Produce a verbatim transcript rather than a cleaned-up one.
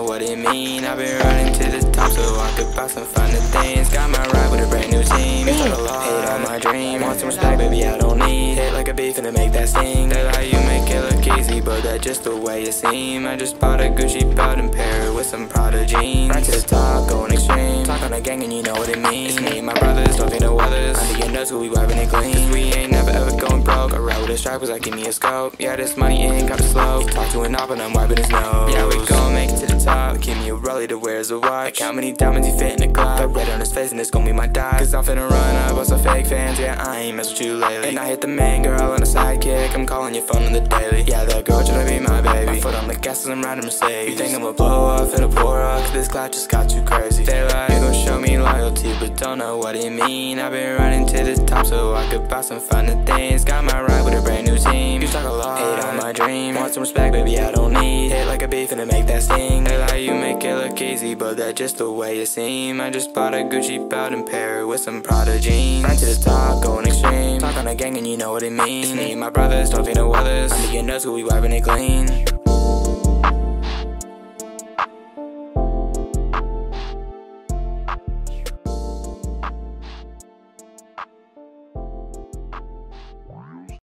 know what it mean. I've been running to the top so I could buy some finer things. Got my ride with a brand new team. You talk a lot, hate all my dreams. Want some respect, baby, I don't need. Hit like a beef and to make that sting. They lie, you make it look easy, but that's just the way it seem. I just bought a Gucci belt and pair it with some Prada jeans. Right to the top, going extreme. Talk on a gang and you know what it means. It's me and my brothers, don't think no others. Under your nuts, we wiping it clean. Cause we ain't never ever going broke. I ride with a strap, cause I give me a scope. Yeah, this money ain't kinda slow. Talk to an op and I'm wiping his nose. Yeah, we gon' make it to the top. Give me a rollie that wears a watch. Like how many diamonds he fit in a Glock. Got red on his face and it's gon' be my die. Cause I'm finna run up on some fake fans. Yeah, I ain't mess with you lately. And I hit the main girl on the sidekick. I'm calling your phone on the daily. Yeah, that girl tryna be my baby. My foot on the gas as I'm riding Mercedes. You think I'ma blow up, finna pour up. Cause this cloud just got too crazy. They like, they gon' show me loyalty, but don't know what it mean. I've been running to the top so I could buy some finer things. Got my ride with a brand new team. You talk a lot, hate on my dream. Want some respect, baby, I don't need. Hit like a beef and to make that sting. They lie, you make it look easy, but that's just the way it seem. I just bought a Gucci belt and pair it with some Prada jeans. Right to the top, going extreme. Talk on a gang and you know what it means. It's me and my brothers, don't think no others. Under your nuts, we wiping it clean.